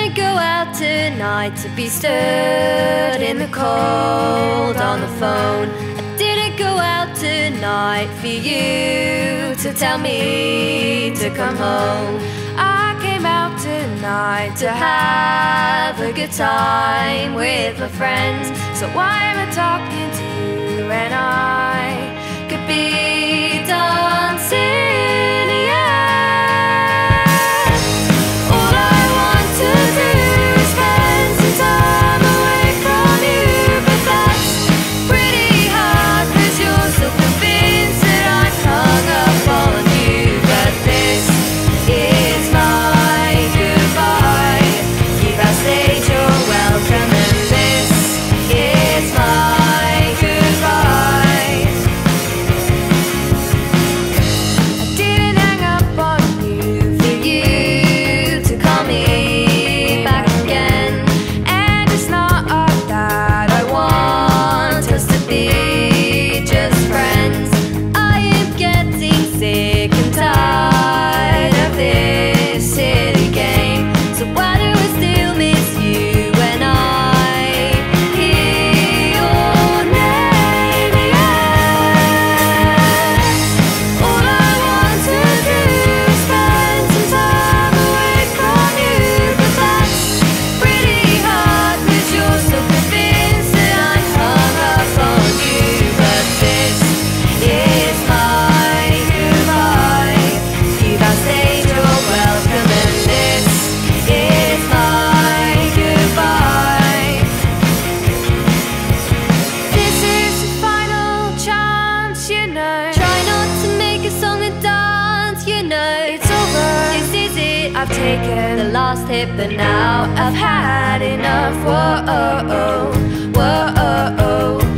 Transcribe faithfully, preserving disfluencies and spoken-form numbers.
didn't go out tonight to be stood in the cold on the phone. I didn't go out tonight for you to tell me to come home. I came out tonight to have a good time with my friends. So why am I talking to you when I could be dancing? I've taken the last hit, but now I've had enough. Whoa, oh, oh, whoa, oh, oh.